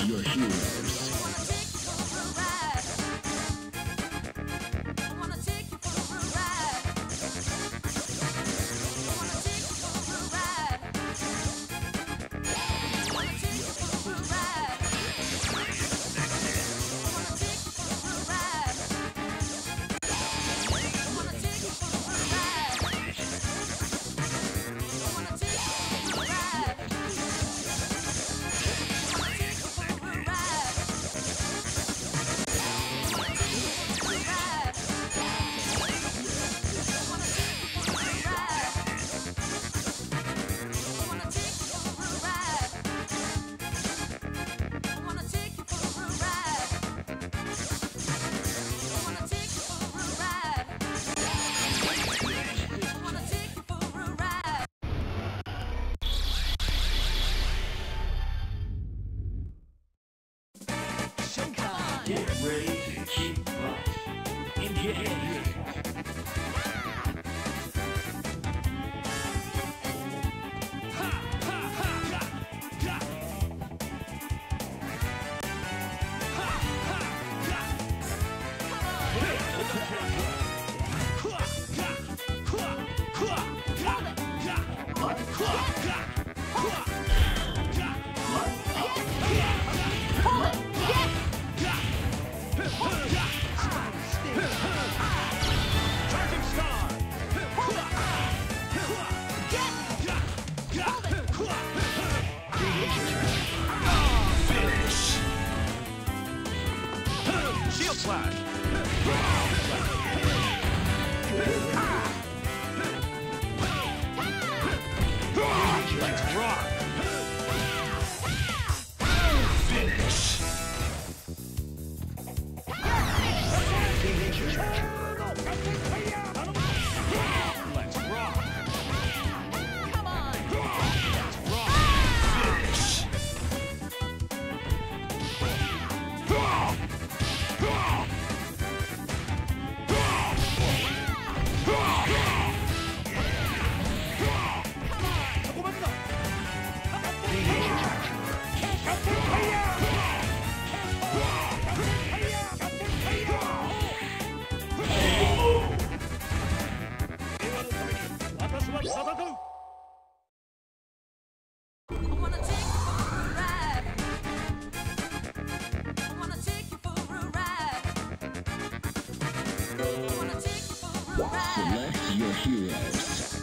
your heroes. Get ready to kick butt. Engage. Shield slash. Let's rock. Finish. Let's rock. Come on. Let's rock. Finish. Select your heroes.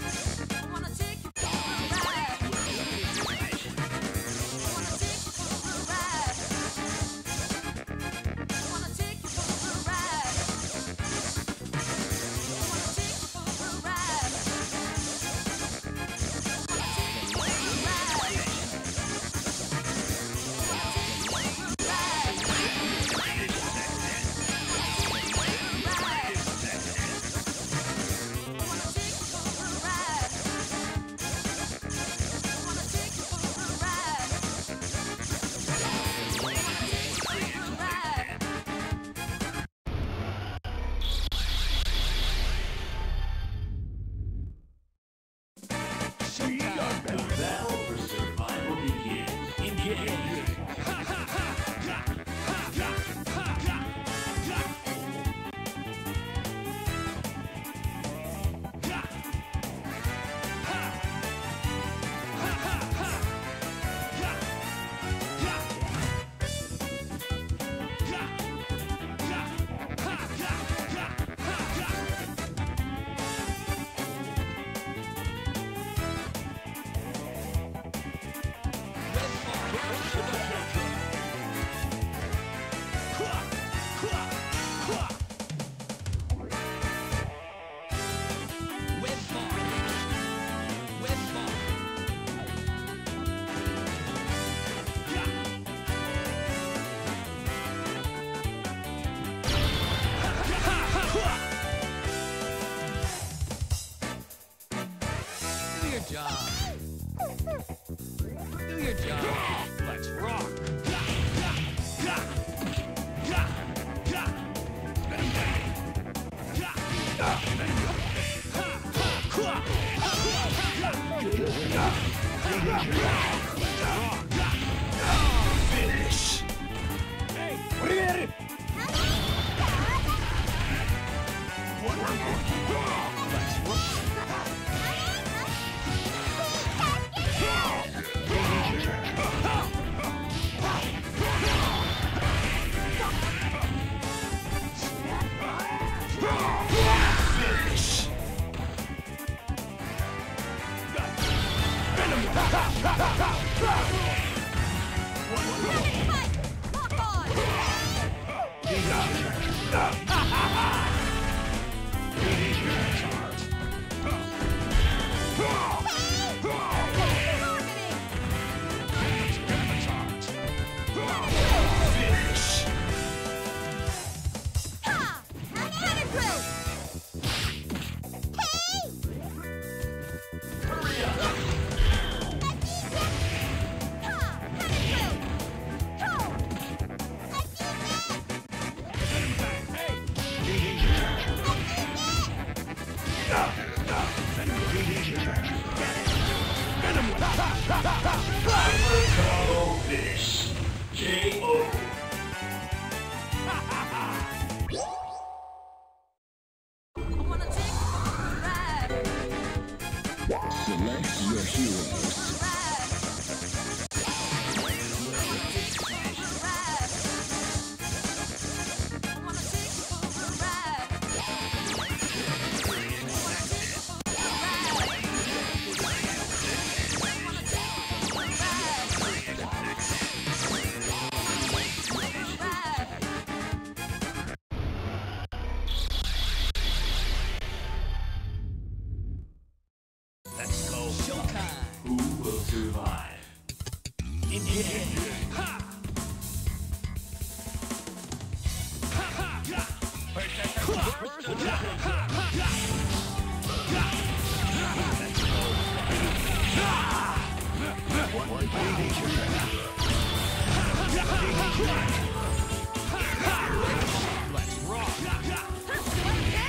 The battle for survival begins. Engage. Do your job. Do your job. Let's rock. Finish. Avocado finish. KO. Select your heroes. Let's go. Showtime. Who will survive? Engage. Ha! Let's rock.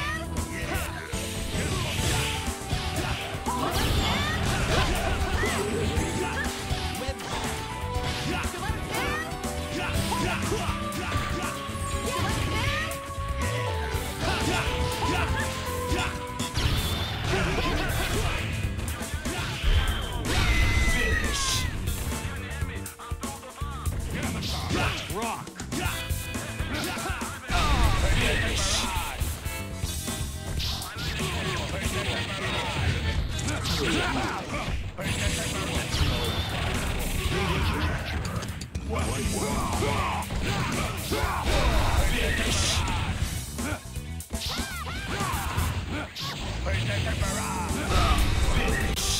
Finish. Let's rock. Finish. Finish.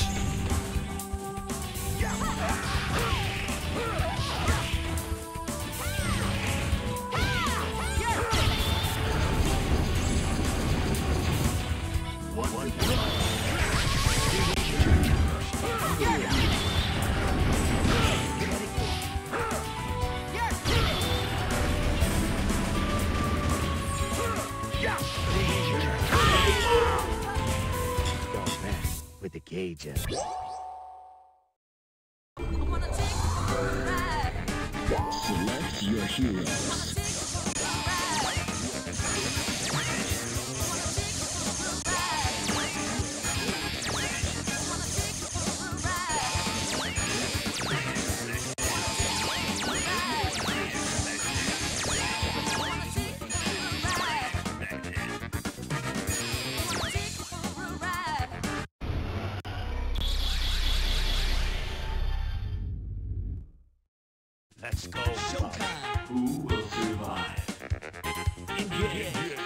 Don't mess with the gauge. Select your heroes. Let's go. Showtime. Who will survive? Engage.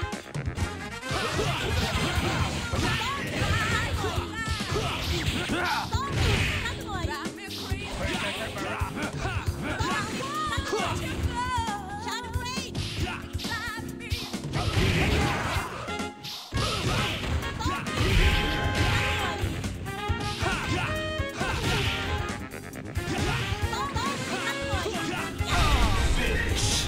Finish.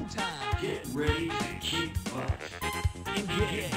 Showtime. Get ready to kick butt. Engage.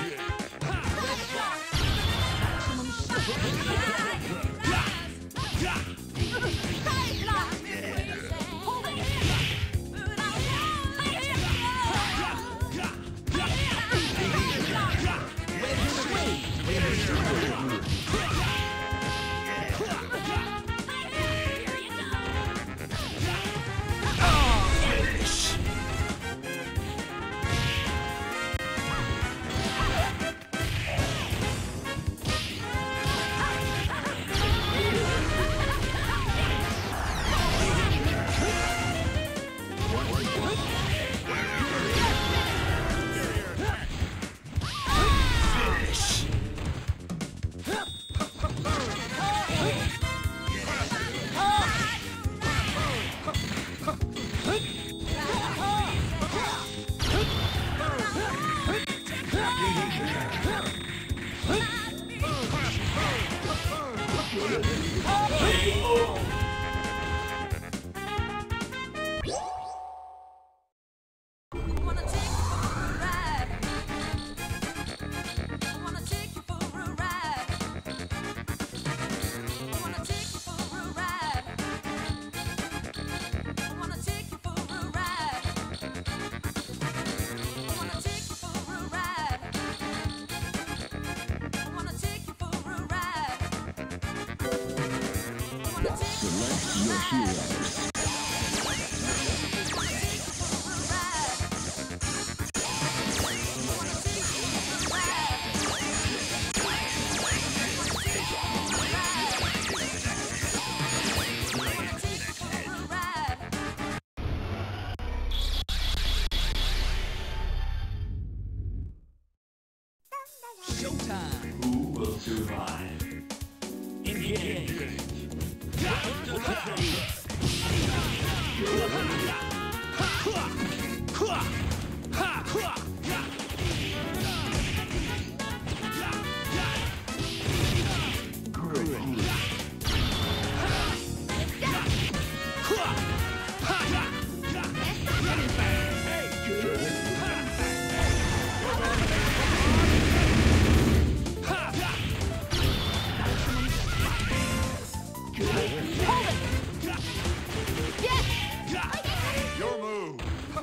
Select your heroes. Showtime. Who will survive? Engage. Your move.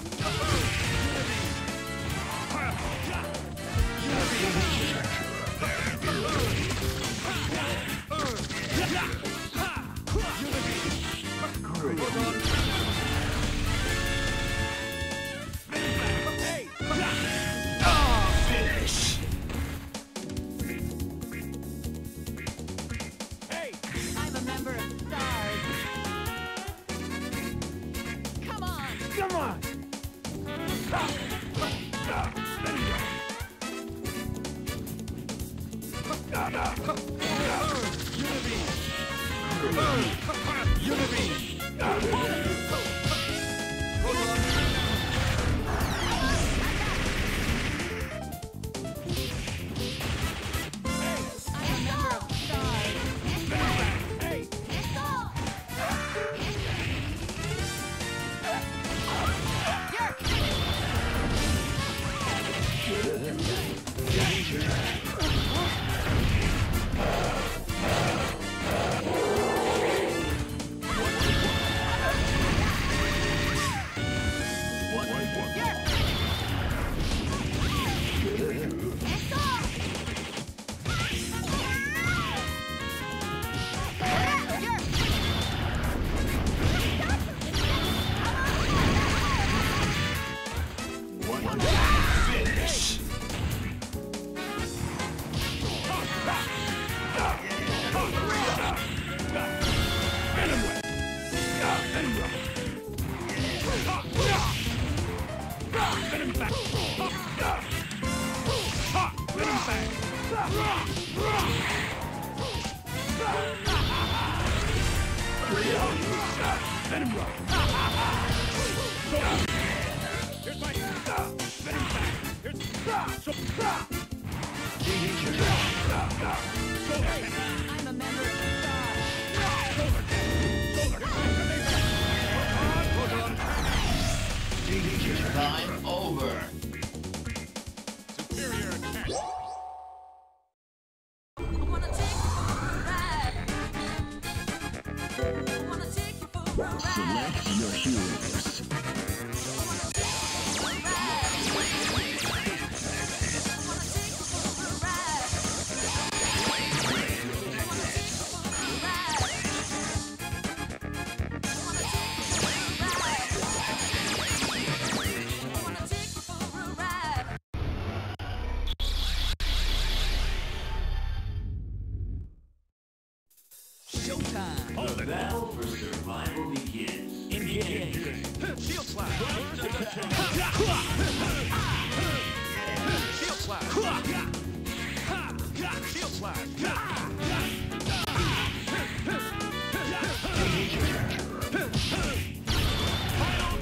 I'm a member of STARS. Come on. Come on. I'm a member of STARS. I'm a member of STARS. Time over. Superior attack. Wanna take you for a ride? Wanna take you for a ride? Select your heroes. Showtime. The battle for survival begins. Engage. Shield slap. Shield slap. Shield slap. Final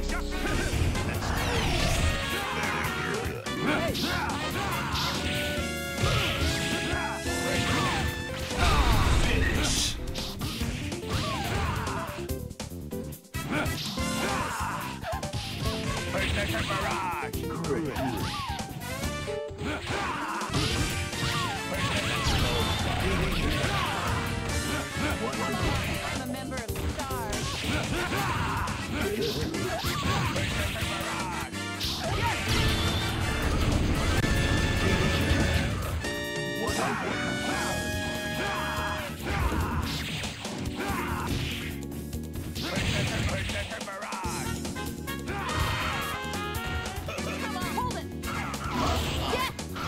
I'm a member of Stars. Come on, hold it. Yeah.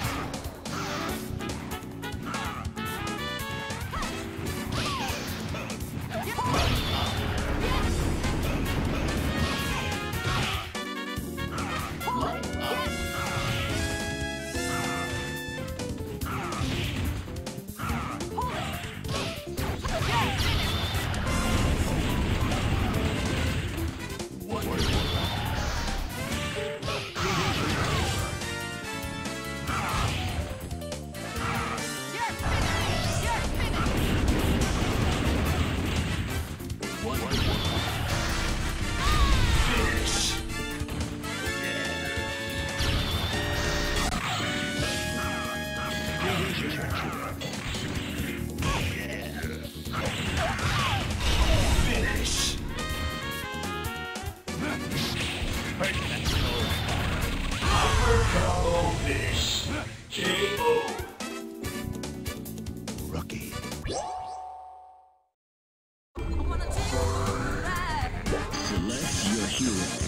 Combo finish. KO. Rookie. Select your heroes.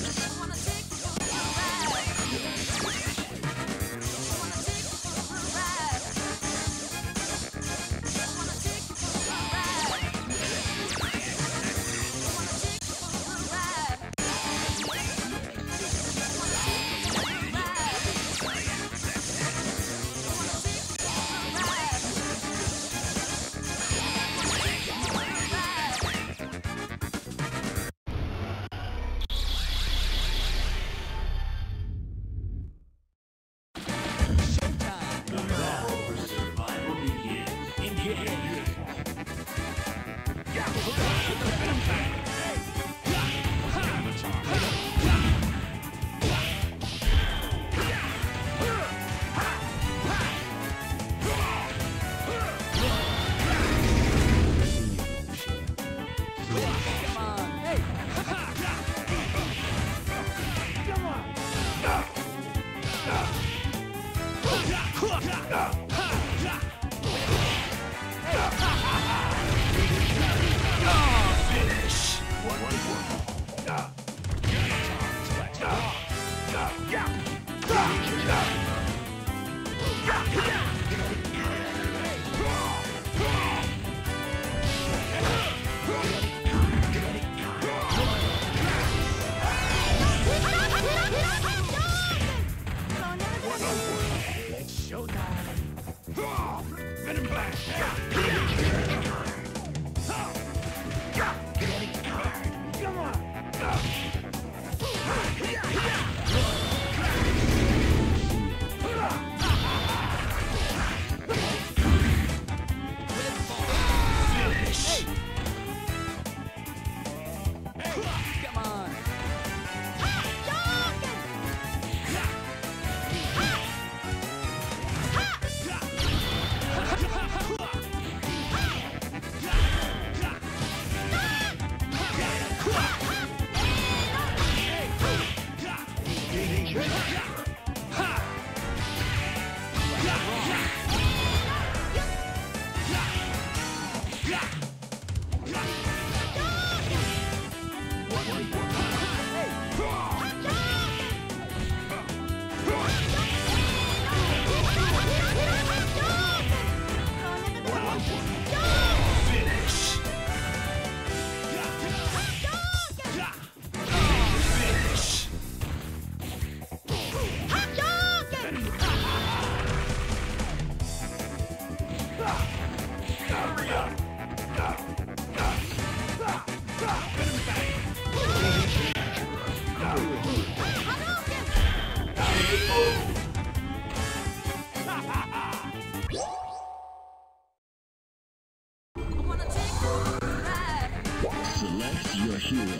Select your hero.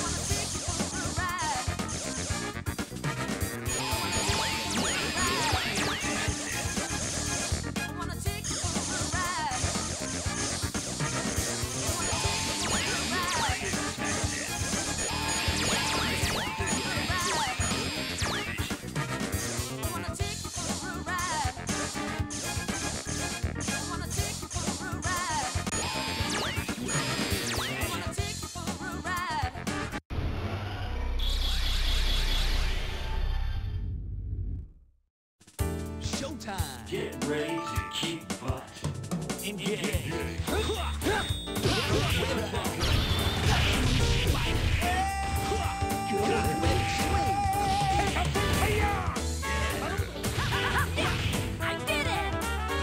Showtime. Get ready to kick butt. Engage. I did it!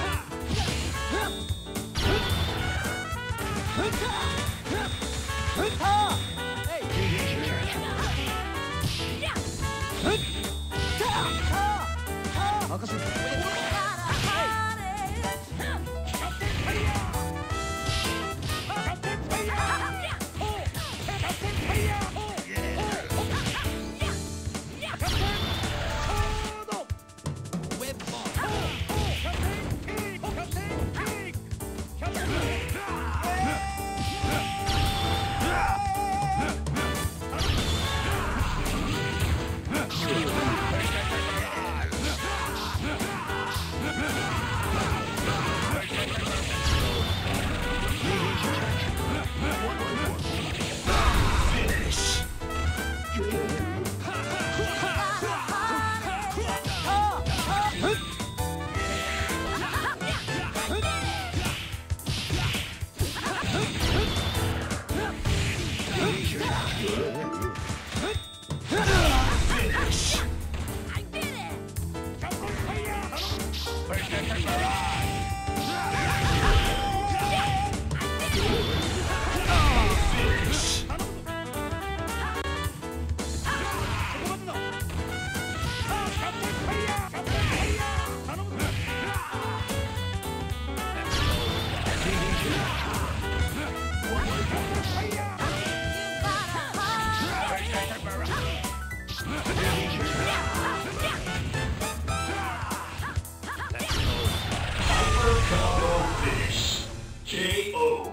KO.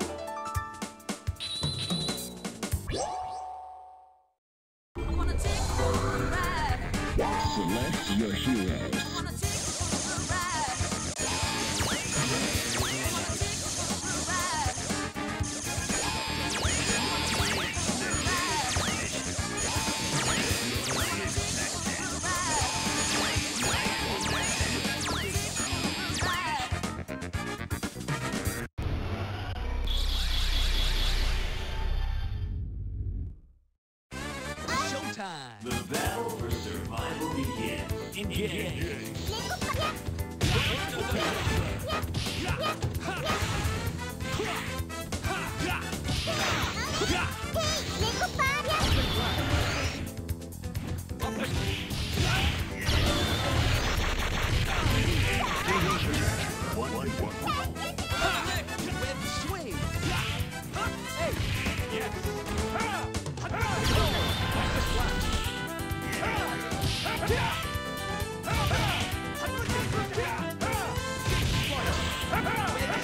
Select your heroes. Showtime. The battle for survival begins. Engage. Yeah!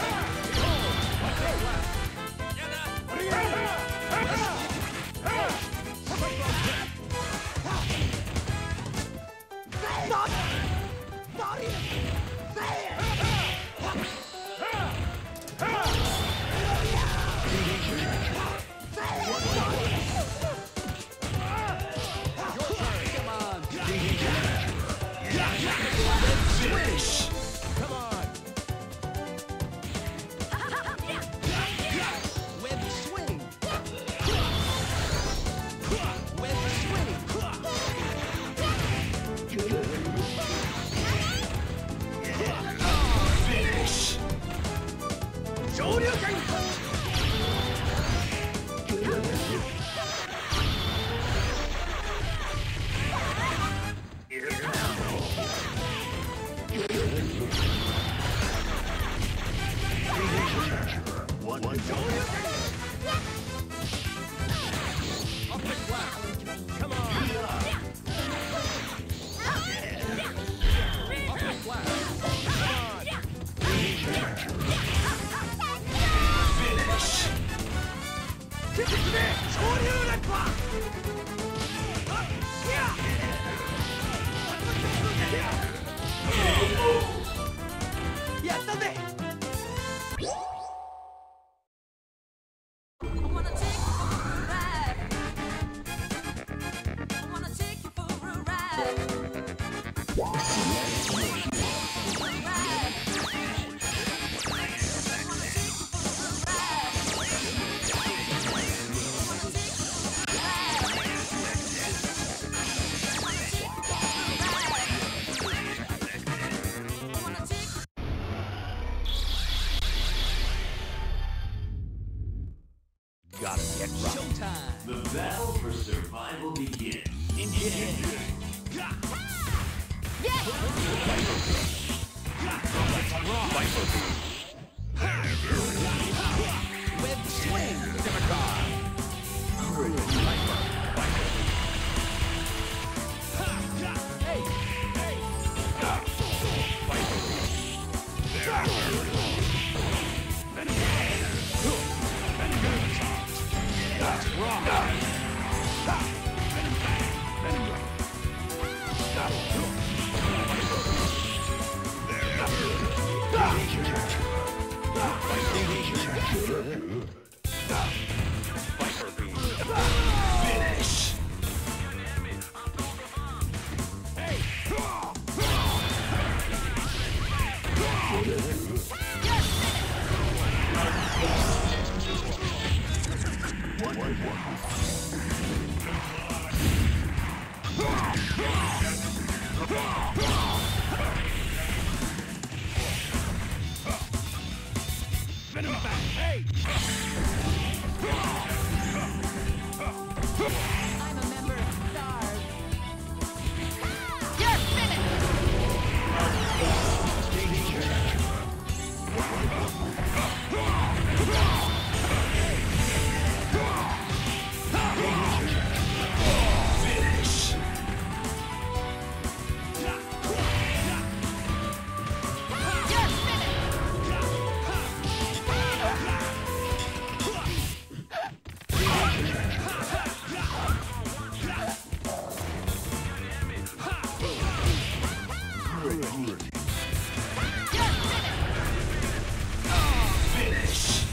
Gotta get right. Showtime. The battle for survival begins. Engage. Web swing. Democrat. Finish. I'm a member of STARS. You're finished! Finish. You're finished! Finish.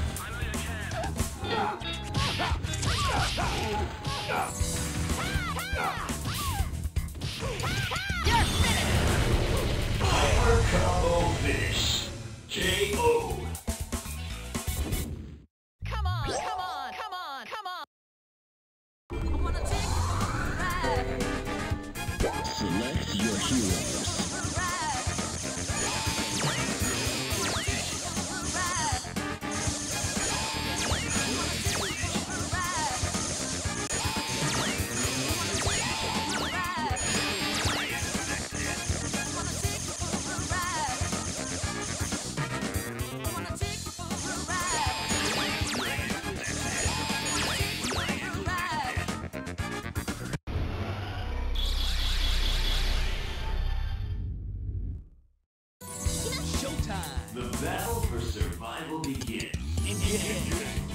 You're finished! Power combo finish. KO. Come on, come on, come on, come on! I wanna take you for a ride. Select your heroes. Showtime. The battle for survival begins. Engage.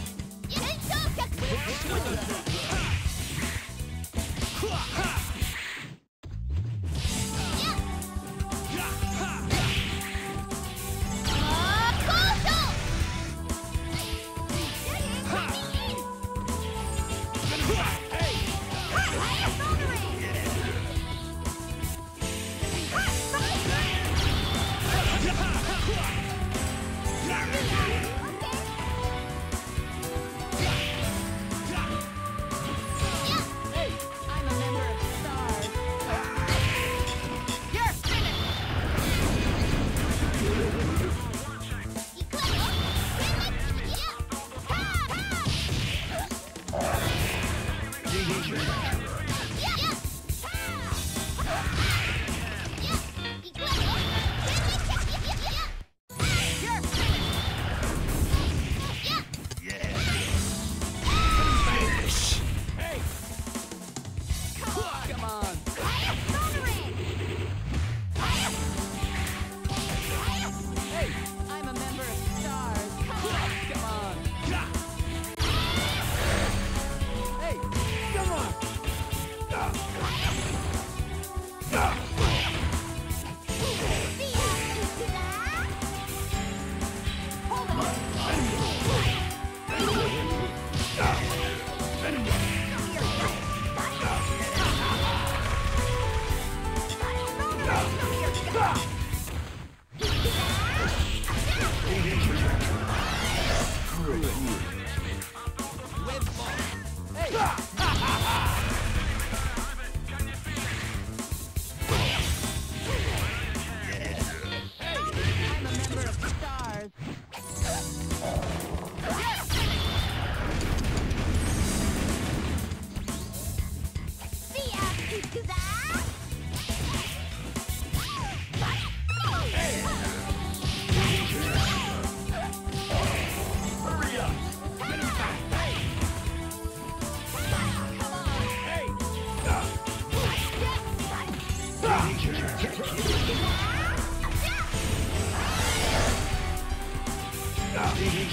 I'm a member of STARS. You're finished! You're finished! Finish. Come on. Hey, I'm a member of STARS. come on. Hey, come on. Hold on.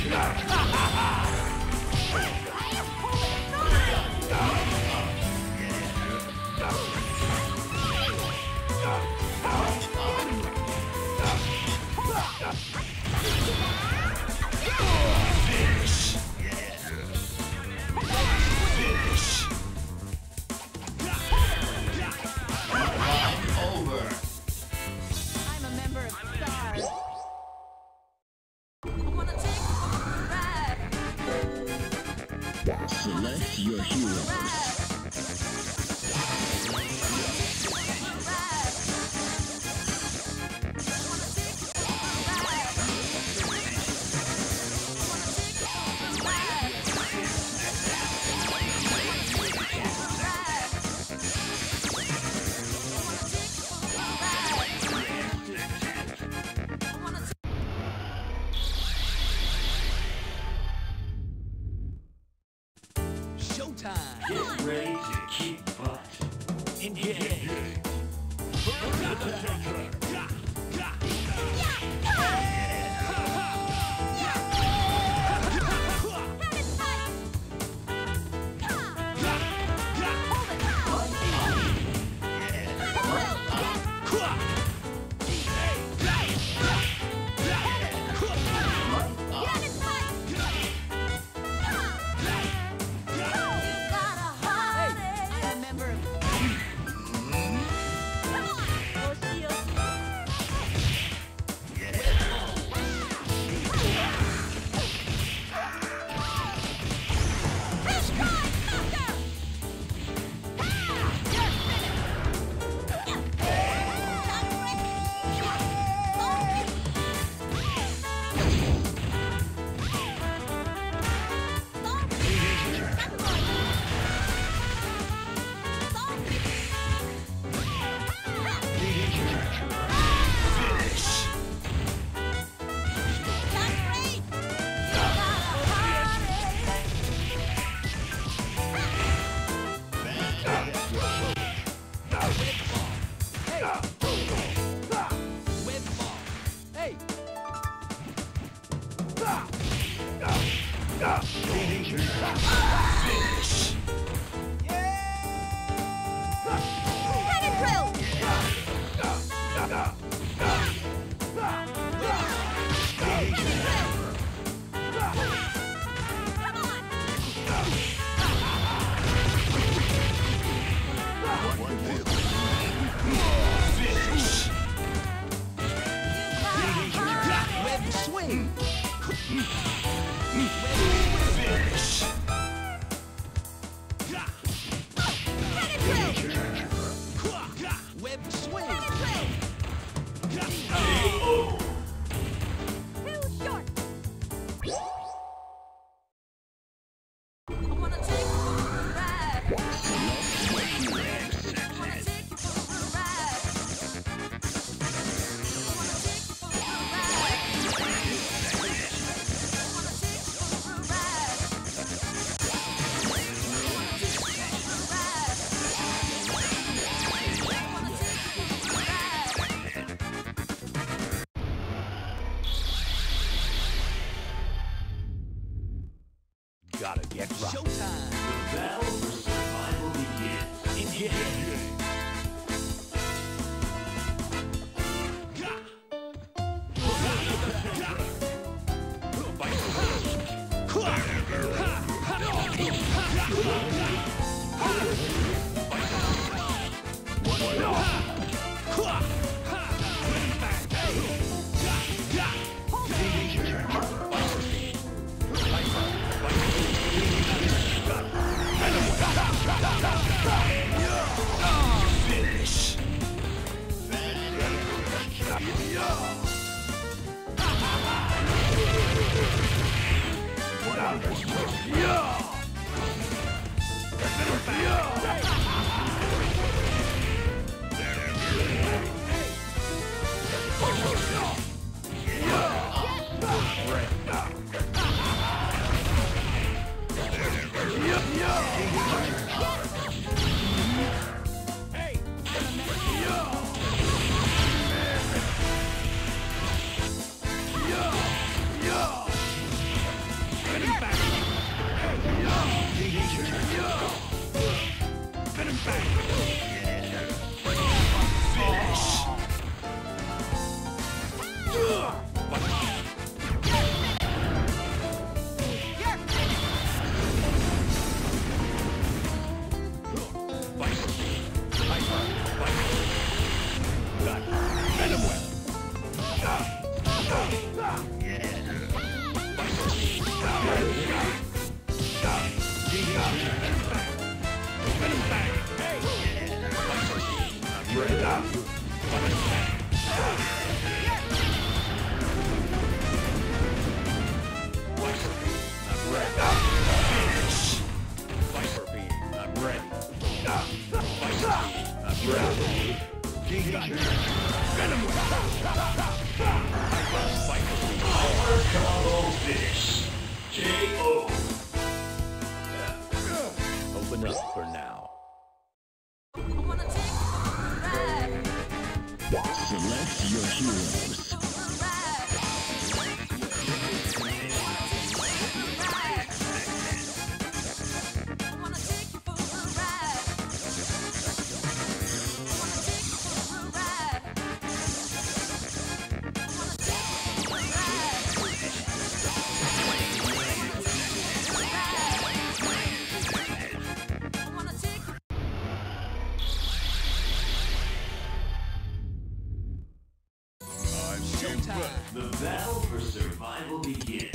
I'm a member of STARS. I wanna take a ride. Select your heroes. Showtime. Get ready to kick butt. Engage. I'm a member of Gotta get right. Showtime. The battle for survival begins. Engage. Combo finish. KO. Open up for now. I wanna take a ride. Select your heroes. The battle for survival begins.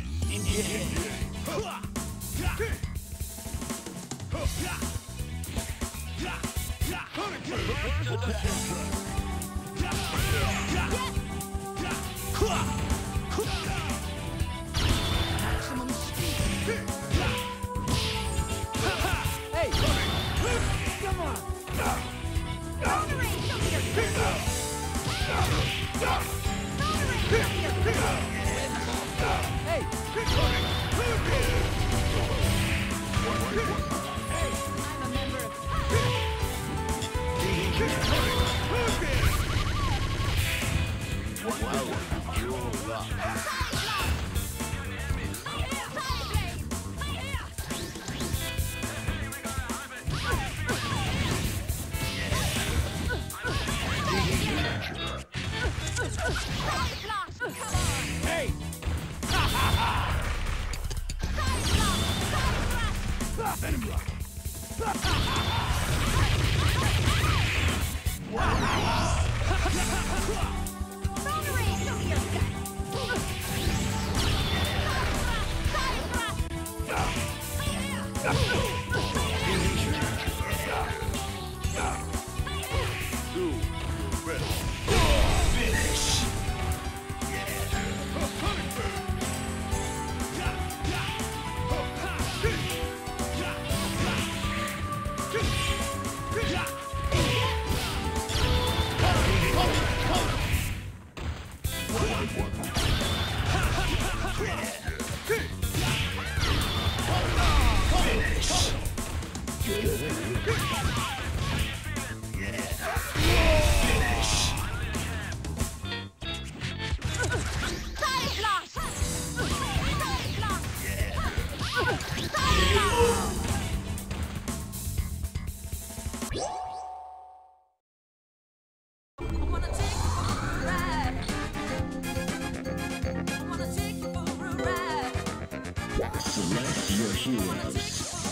Select your heroes.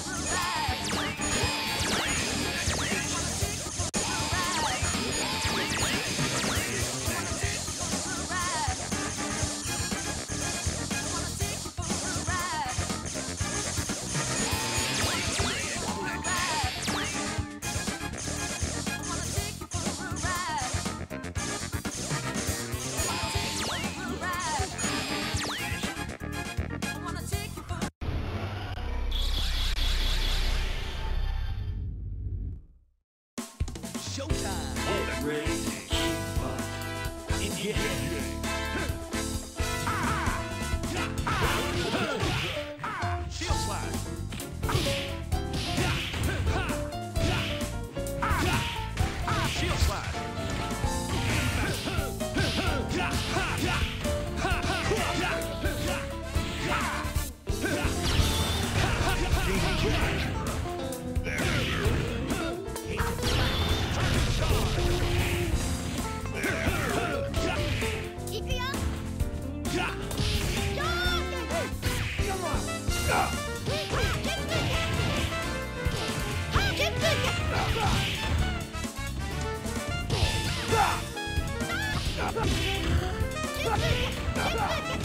Showtime. Get ready to keep butt. Engage. Shield slide. Shield slide.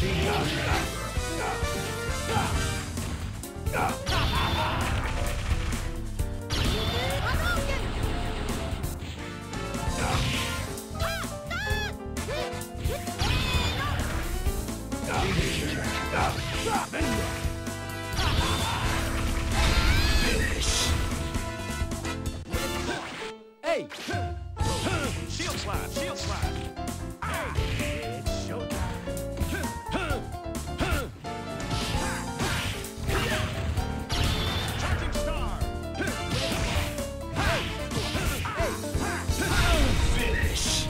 Hey! Shield slide, shield slide. Hey, it's showtime. Charging star. Finish.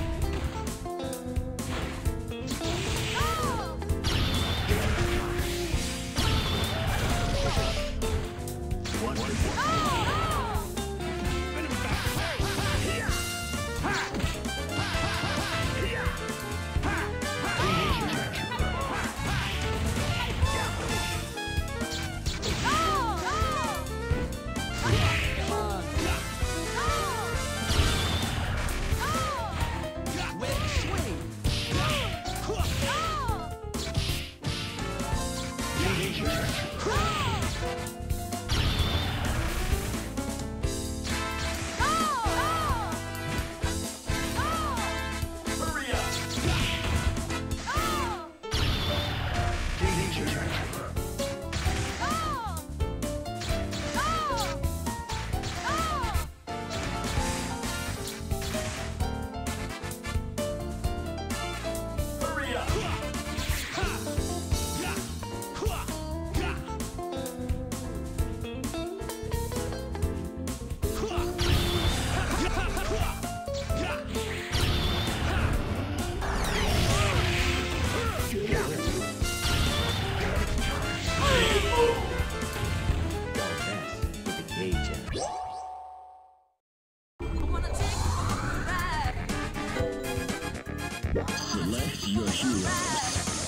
Select your heroes.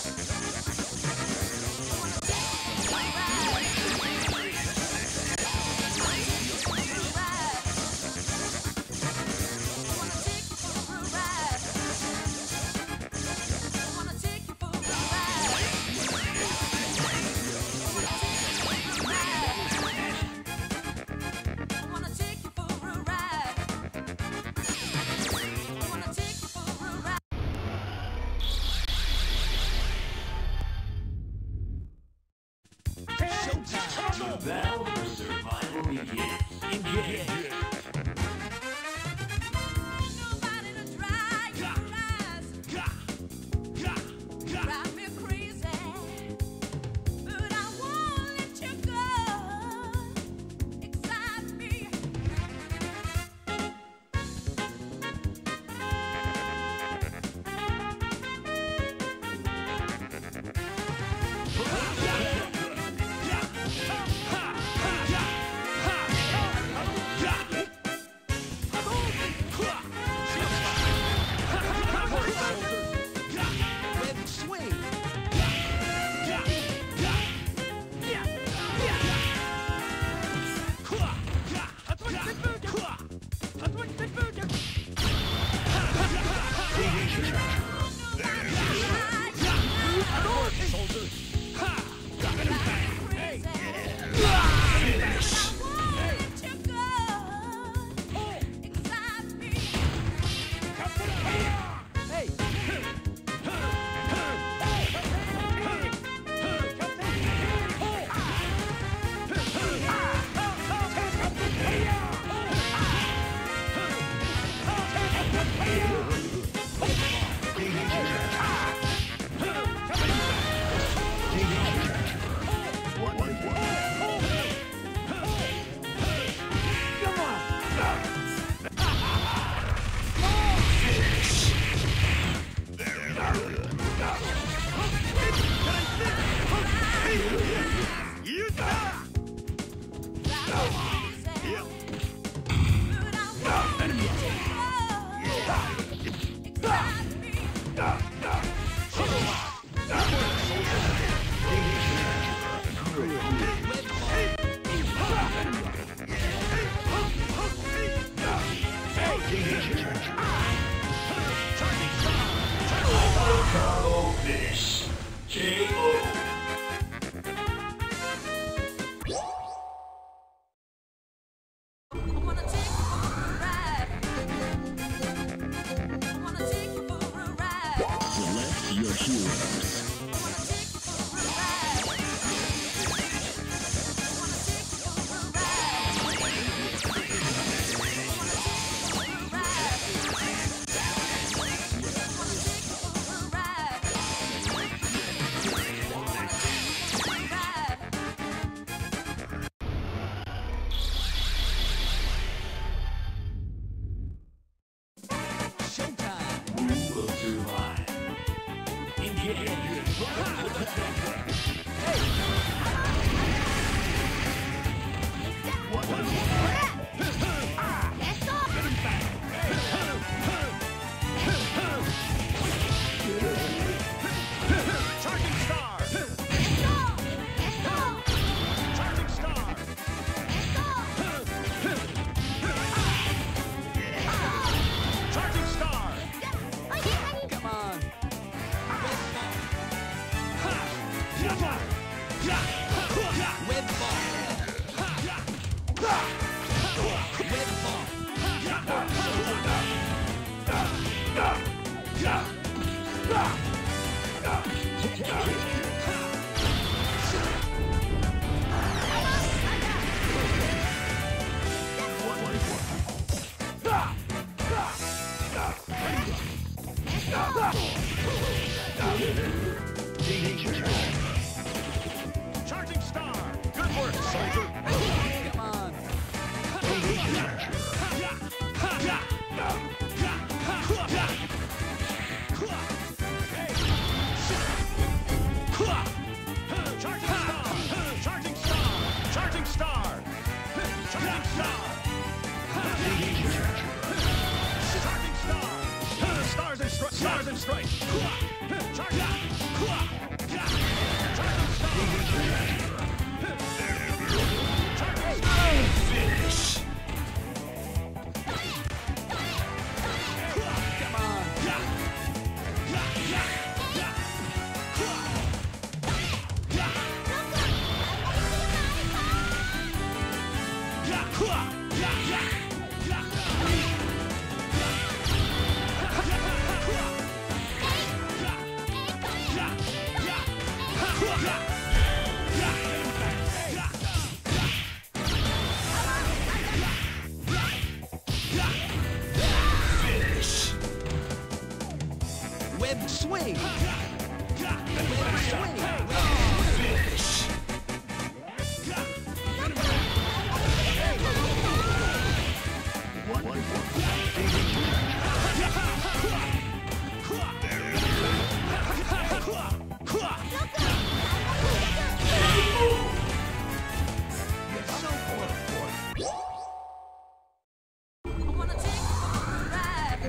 The battle for survival begins. Engage. Nobody to dry your eyes. Drive me crazy, but I won't let you go. Excite me. Combo finish. KO. I wanna take you for a ride. I wanna take you for a ride. Select your heroes. I wanna take you for a ride. I wanna take you for a ride. I wanna take you for a ride. Who will survive? Charging star! Charging star! Charging star! Come on. Web Charging star! Good work, soldier! Come on. Charging star! Charging star! Charging star! Charging star! Charging star! Stars and stripes! Stars and stripes! Charging! Charging star! Finish. Come on. Finish. Web swing. Web swing. Finish. I wanna take you for a ride.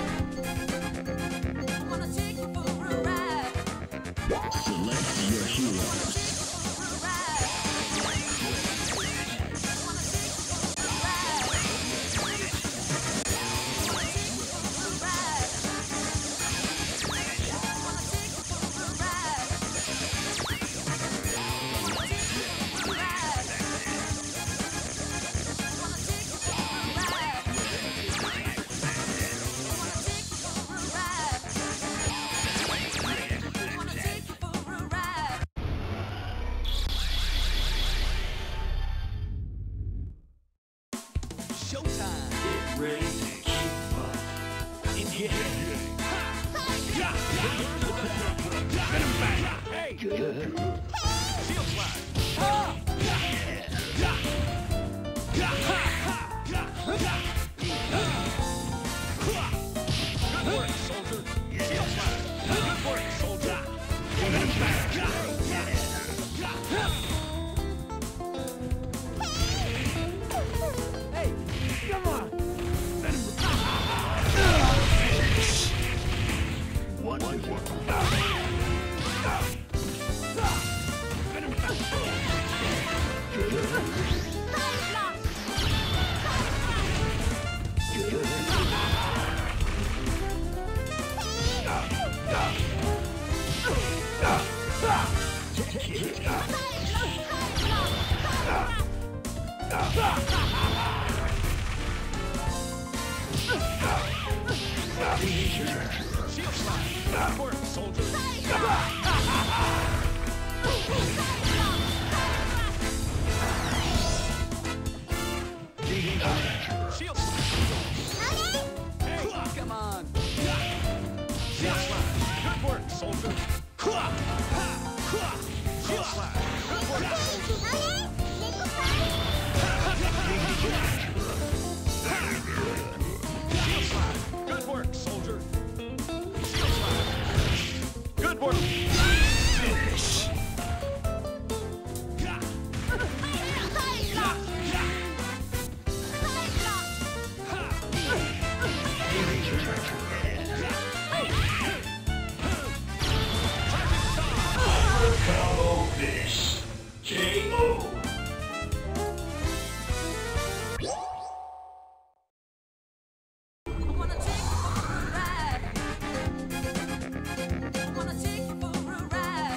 I wanna take you for a ride. Select your heroes. For a ride. I wanna take you for a ride. I wanna take you for a ride. I wanna take you for a ride. I wanna take you for a ride. I wanna take you for a ride. Showtime. Get ready to kick butt. In here. Hey! Shield slash! Good work, soldier! Shield slash! Good work, soldier! Hey, come on. Finish. Shield slide. Good work, soldier. Shield slide. Hey, Come on. shield slide. Good work, soldier. Shield slide. Good work, soldier. Shield slide. Good work, soldier. Shield slide. Good work. Finish. Combo finish. KO. I wanna take you for a ride. I wanna take you for a ride.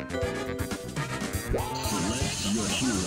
Select your hero.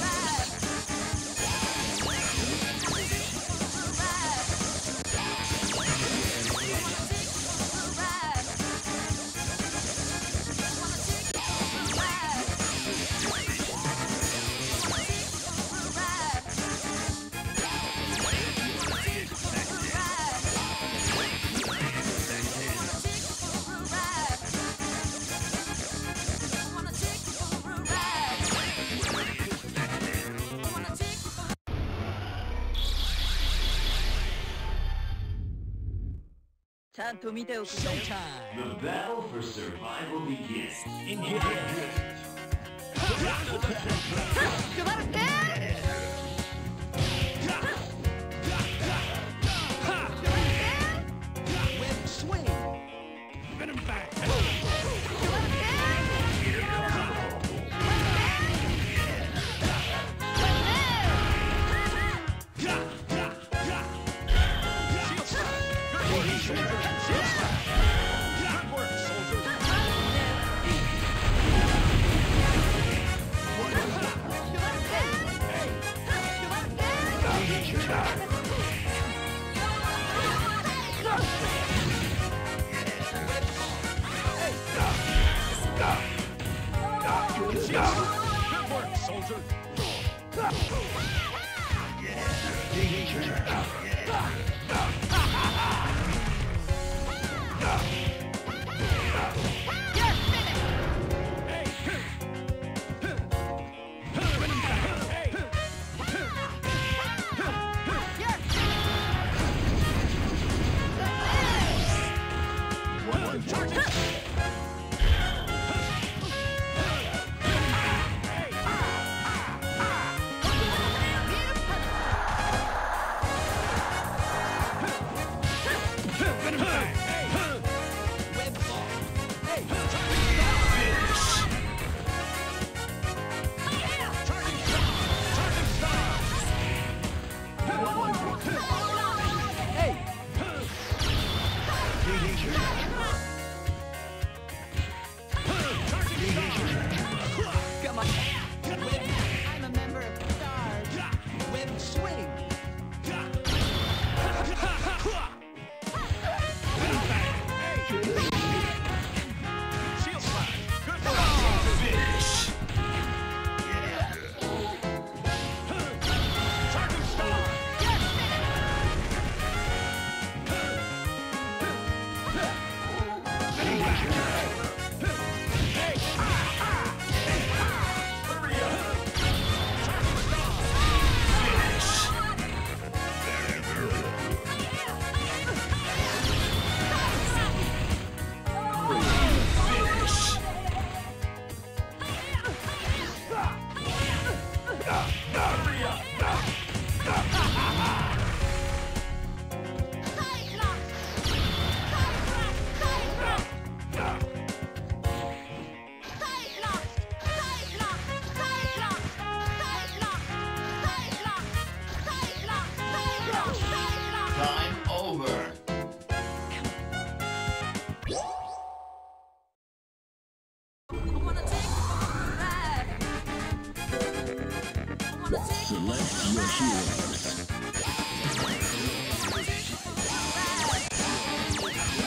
Showtime. The battle for survival begins. Engage. Web swing. Venom bang. Shield slide. Good work, soldier. Shield slide. Good work, soldier. Good work, soldier. Hey. Venom bang. Hey. Charging. Venom bang. Hey. Web ball. Hey. Finish. Charging star. Charging star. Hey. Charging star. Come on. I'm a member of the Stars. Web swing. Shield slide. Good work. Finish. Charging star. Hey. Hurry up. Charging star. Finish. Finish. Hurry up. Time over. Select your hero.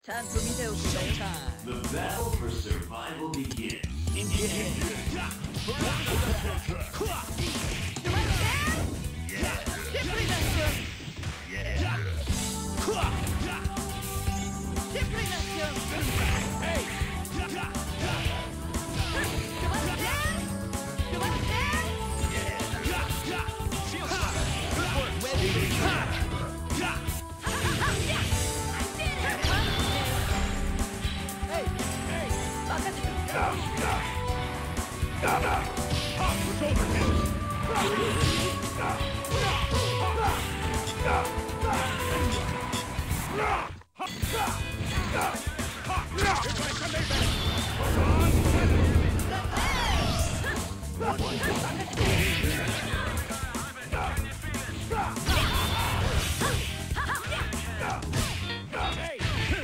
ちゃんと見ておくれ。 The battle for survival begins. Engage. Hey! Shield shot. Good work. Pop for shoulder hit. Here's my Sunday best. Hey!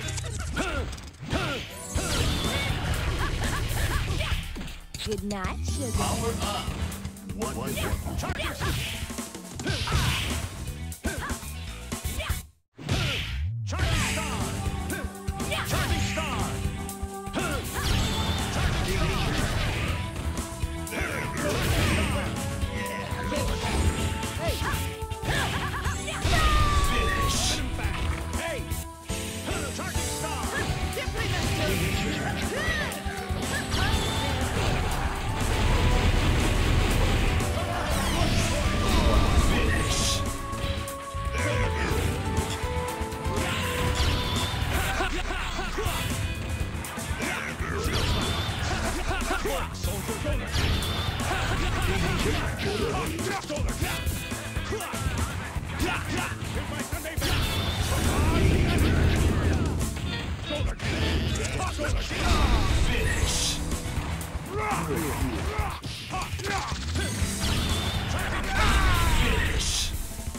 Good night, sugar. Power up. Charge yourself. Charging star. Charging star. Finish. Hey! Charging star. Finish. Soldier. Shoulder. Here's my Sunday best. Shoulder. Finish. Finish.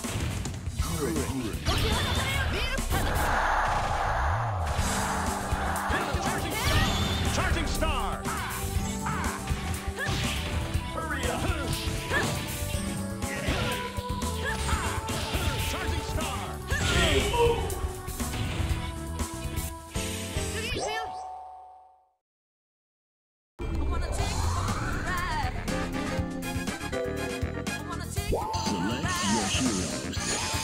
Charging star. Hurry up. Charging star. KO. I wanna take you for a ride. I wanna take you for a Select ride. your heroes.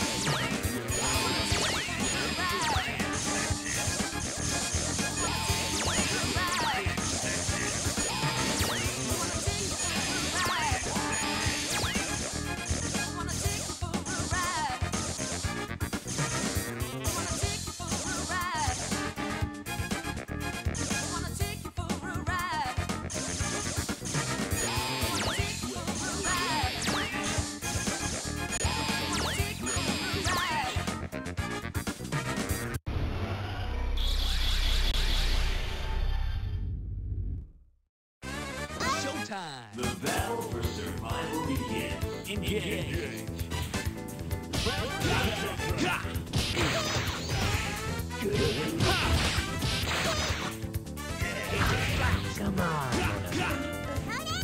Showtime. The battle for survival begins. Engage. Come on.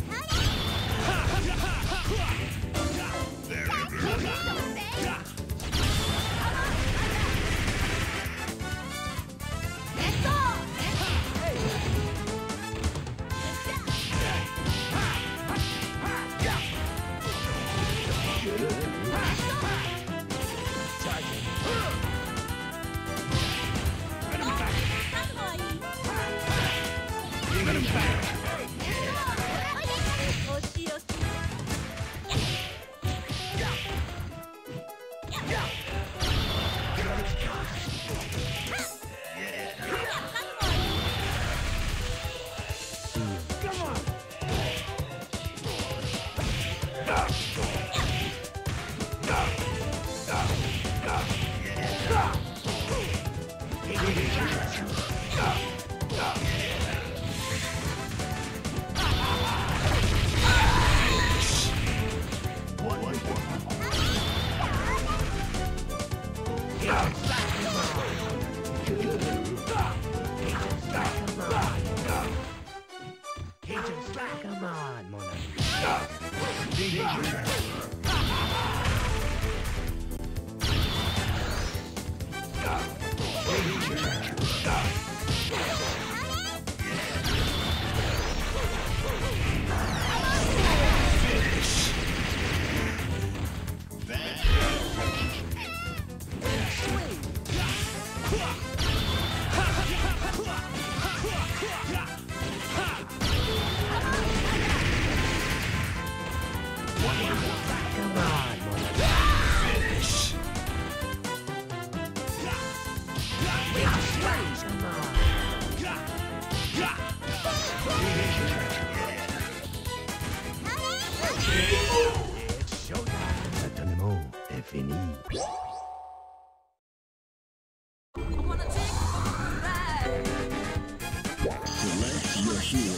Come on, mon ami. Come on, Mona. L'entraînement est fini. I wanna take you for a ride. Select your hero.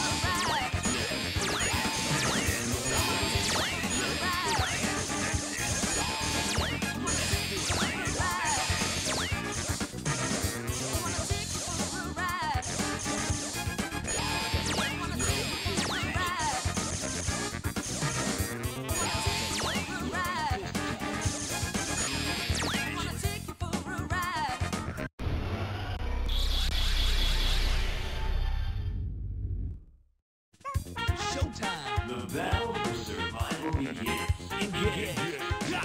Showtime. The battle for survival begins. Engage.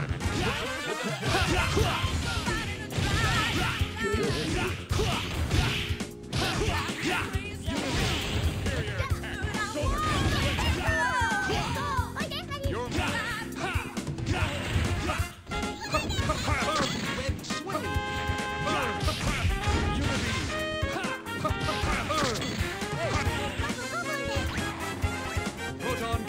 Web swing. Unity. Proton.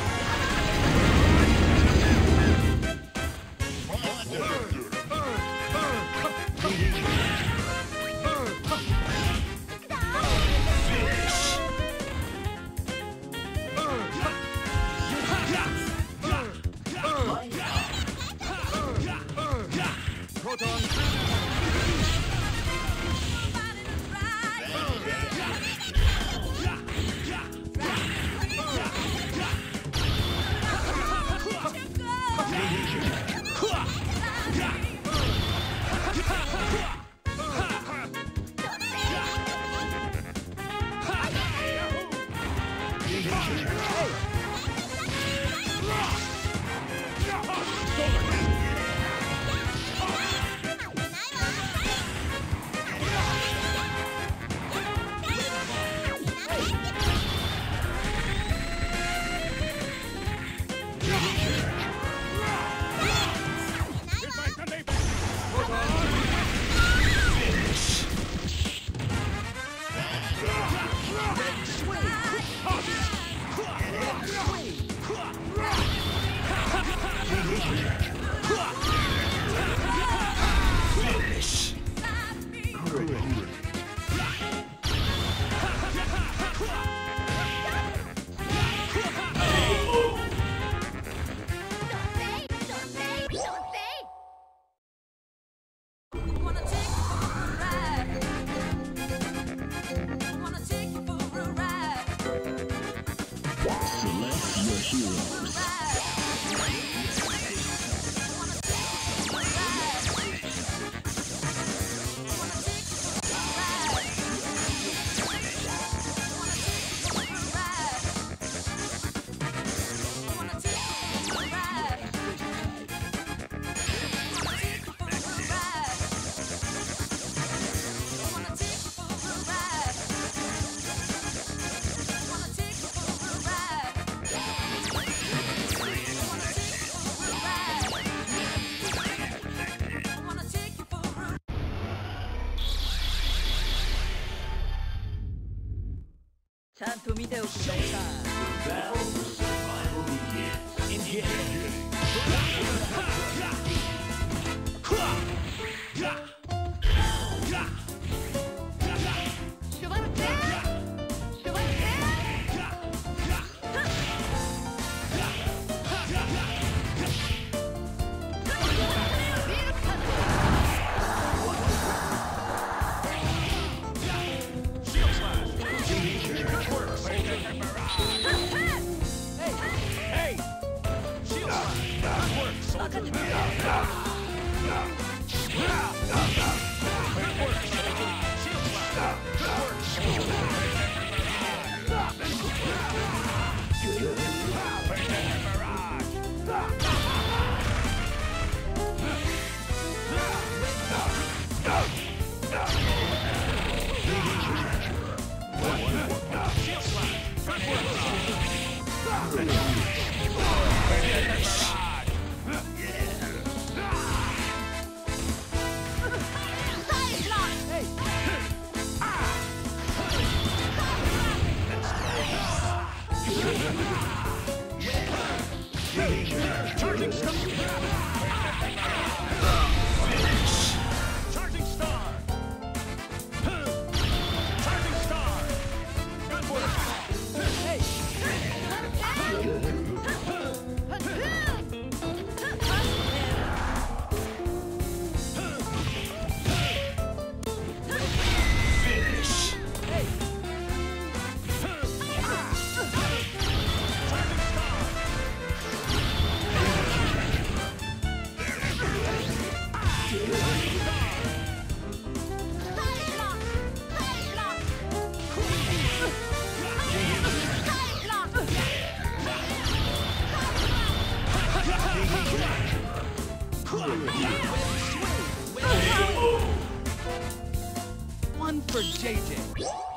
Proton. Select your heroes. The battle for survival begins. Engage. Shield slash. Good work, soldier. Hey. Shield slash. Good work, soldier. Charging star! Charging star! Charging star! Good work! Finish. Charging star! One for JJ.